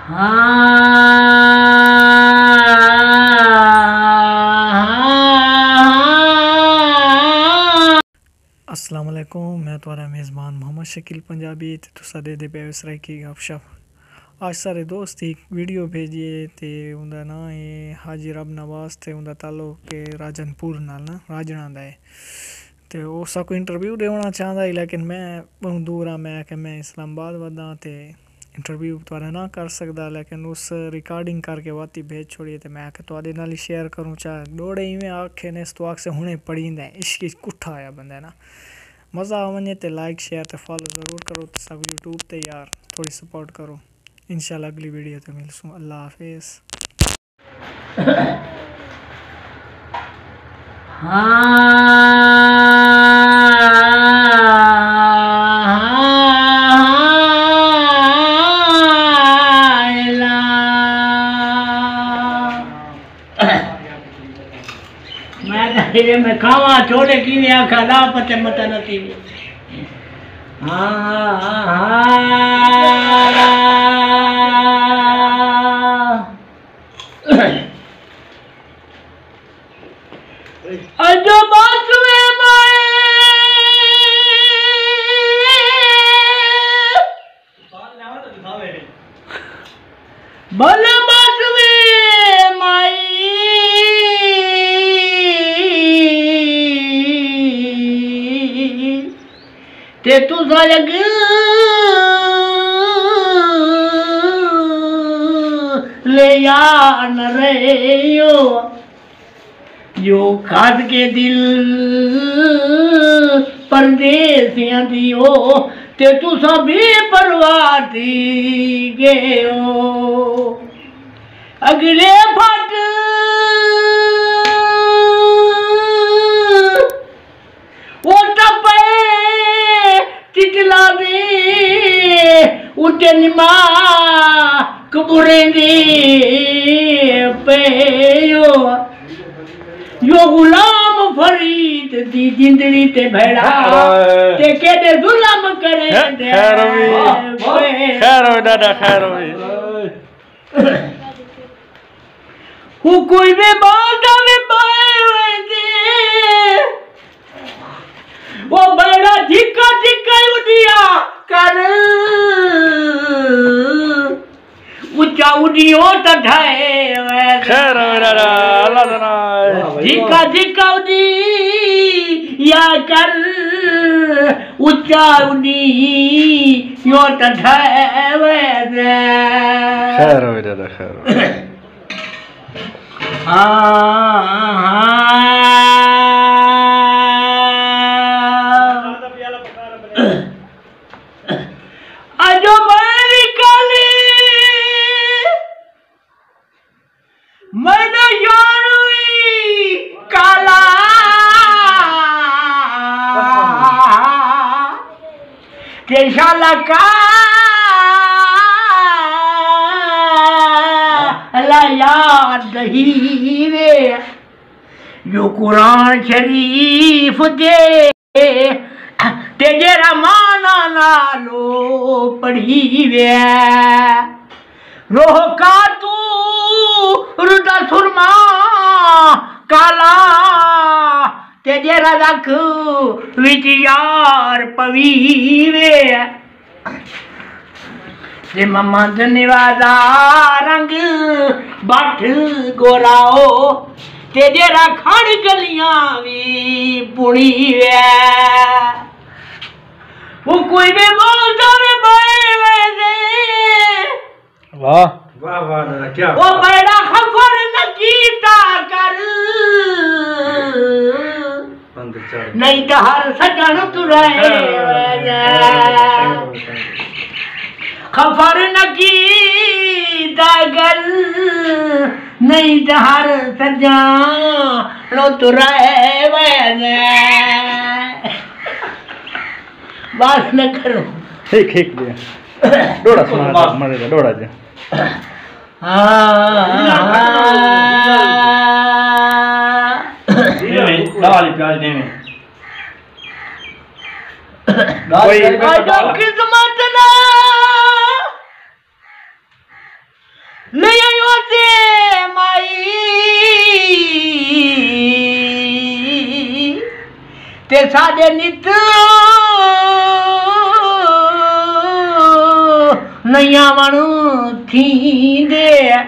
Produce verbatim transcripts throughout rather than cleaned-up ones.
अस्सलाम वालेकुम, मैं तुम्हारा मेज़बान मोहम्मद शकील पंजाबी ते तुसा दे दे पे इसराई की गपशप। आज सारे दोस्त एक वीडियो भेजिए ते उनका ना है हाजी रब नवाज ते उनका ताल्लुक के राजनपुर नाल ना राजना दा है ते उस को इंटरव्यू देना चाहता है, लेकिन मैं बहुत दूर हाँ, मैं कि मैं इस्लामाबाद वदा ते इंटरव्यू थोड़ा ना कर सकता, लेकिन उस रिकॉर्डिंग करके वाती भेज छोड़िए तो मैं आके थोड़े नाल शेयर करूँ। चाहे दौड़े इवें आखे ने तो आख से हुने पढ़ींदा है इश्क कुठा आया बंदा ना मज़ा आ वने तो लाइक शेयर तो फॉलो ज़रूर करो। तो सब यूट्यूब ते यार थोड़ी सपोर्ट करो। इंशाल्लाह अगली वीडियो तो मिलसूँ। अल्लाह हाफिज़। मैं मैं खावा छोड़े की आखा ला पते मत नती अजो बात में माए भले बात में माई ते तू लग ले या न रे यो यो खाद के दिल परदेसियां दियो ते तू सभी परवाती गयो अगले फट वो टपे चिटला दे उठे निमा कबूरेंदी पे यो यो गुलाम फरीद दी जिंदड़ी ते भेड़ा ते केदे जुल्म करे दे खैर होई खैर होई दादा खैर होई हु कोई भी बात में पाए दे वो बड़ा झिका झिका उड़िया कर ऊंचा उड़ियो त ठाए खैर दादा अल्लाह तना झिका झिका उड़ी या कर ऊंचा उड़ी यो त ठाए खैर दादा खैर अजो मेरी काली मैंने यारुई काला के शाला का याद ही वे यो कुरान शरीफ दे तेजे रमाना नालो पढ़ी वे रोह का तू रुदा सुरमा काला तेजे रख विच यार पवी वे जे मम्मा धन्यवादा रंग बठ गोराओ ते जेरा खड़ गलियां भी पुड़ी वे वो कोई भी बोलता वे बाए दे वाह वाह वाह दादा क्या वो बड़ा खबर न कीता कर नहीं तो हर सजन तुराए खबर न की दागल नहीं तो हर सजा लो तुराए बात न करो ठीक ठीक दिया डोड़ा सुना मरेगा डोड़ा दिया दाल प्याज देने किस्मत ना ते साडे नित नैया वणु थींदे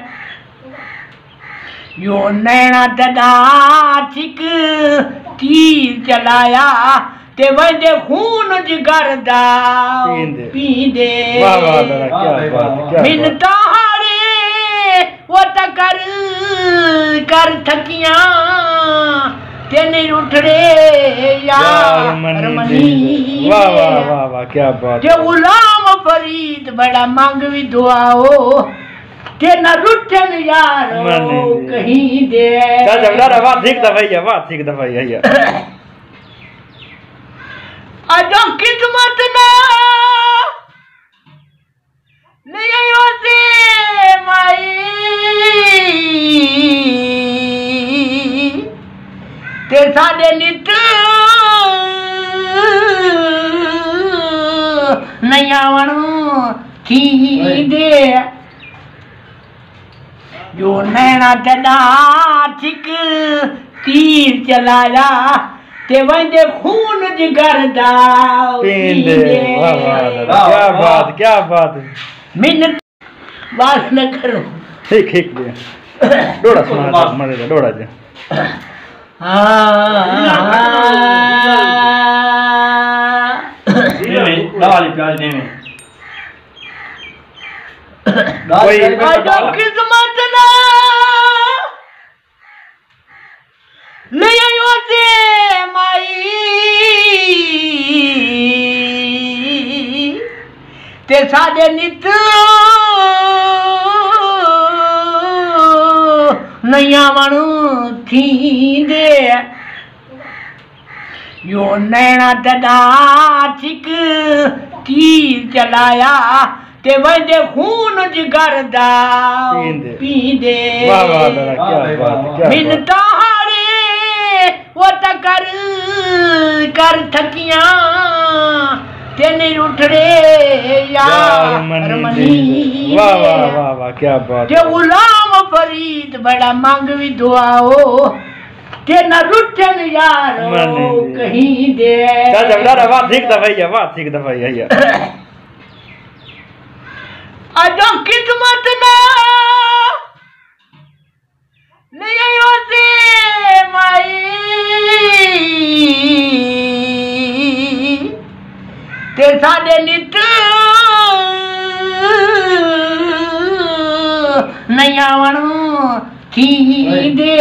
यो नैना तदा चिक तीर चलाया ते वंदे खून जिगर दा पींदे वाह वाह दादा क्या बात क्या मिन तारे वो त कर कर थकियां ते नहीं उठड़े यार मनी वाह वाह वाह वाह क्या बात जे गुलाम फरीद बड़ा मांग भी दुआओ ते न रुठन यारो कहीं दे चाचा दादा वाह ठीक दा भैया वाह ठीक दा भैया अजो किस्मत ना ले आयो से माई ते साडे नित नैया वणु थींदे जो नैना तदा चिक तीर चलाया ते वंदे खून जिगर दा पींदे वाह वाह दादा क्या बात क्या बात मिन्नत बात न करो ठीक ठीक दे डोड़ा सुना मरे दा डोड़ा जे दाल प्याज दे में कोई अजो किस्मत ना ले आयो से माई ते साडे नित नैया वणु थींदे यो नैना तदा चिक तीर चलाया ते वंदे खून जिगर दा पींदे वाह वाह दादा क्या बात क्या मिन तारे वो त कर कर थकियां ते नहीं उठड़े यार मनी वाह वाह वाह वाह क्या बात जे गुलाम फरीद बड़ा मांग भी दुआओ ते न रुठन यारो कहीं दे चाचा दादा वाह ठीक दा भैया वाह ठीक दा भैया अजो किस्मत ना ले आयो से माई ते साडे नित नैया वणु थींदे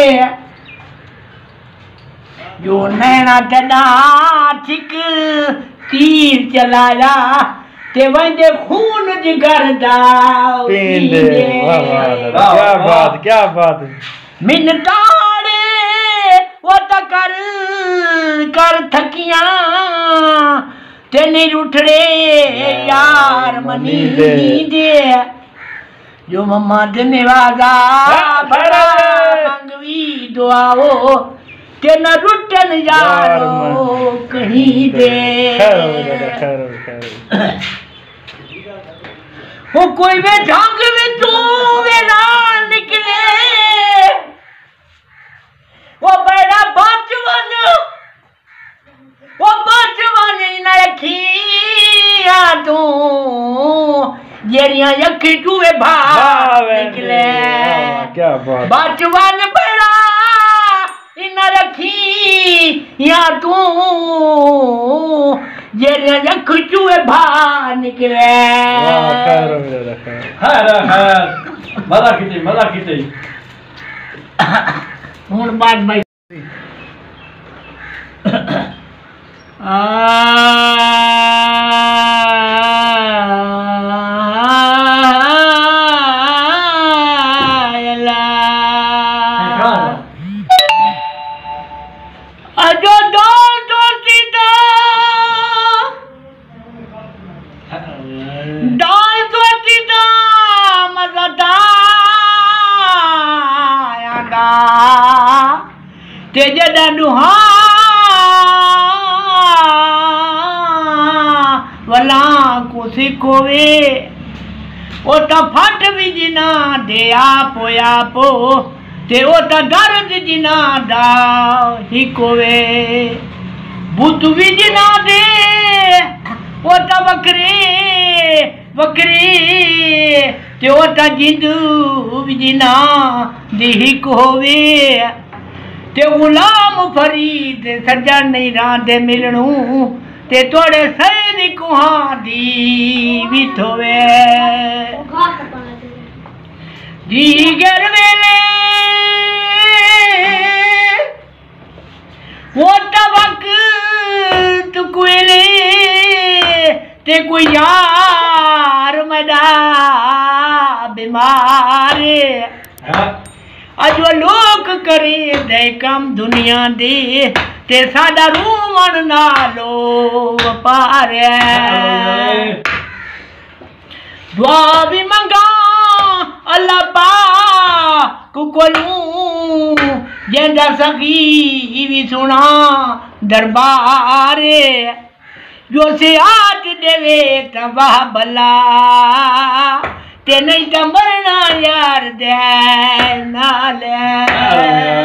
जो नैना तदा चिक तीर चलाया ते वंदे खून जिगर दा पींदे वाह वाह दादा क्या बात क्या बात मिन तारे वो त कर कर थकियां ते नहीं उठड़े यार मनी दे जो मम्मा धन्यवादा बड़ा मांगवी दुआओ ते न रुठन यारो कहीं दे वो कोई वे ढंग में तू वे ना निकले वो बड़ा बचवन वो बचवन न रखिया तू जेरिया यखी तू वे भाव निकले क्या बात बचवन बड़ा इन रखी या तू जेरिया यखी तू वे भाव निकले खैर खैर मजा कीती मजा कीती हुन बात भाई आ अजो डोल डोलती दा डोल डोलती दा मजा दा यादा ते जदा दुहा वला को सिकोवे ओ त फट भी जिना दे आप आपो ते ओ त दर्द जिना दा ही कोवे बुत विजना दे ओटा बकरे बकरे ते ओटा जिंद विजना दी को होवे ते गुलाम फरीद सज्जन नहीं रांदे मिलनू ते तोड़े सैदी कुहां दी भी थोवे जी गर वेले वो तबक तुकुले ते कोई यार मदा बीमार अजो लोग करे दे कम दुनिया दे ते साडा रूमन नालो वपार दुआ भी मंगा अल्लाह पाक कोलू जेंदा सखी भी सुना दरबार जो से आठ देवे तबाह भला ते नहीं तो मरना यार दे नाल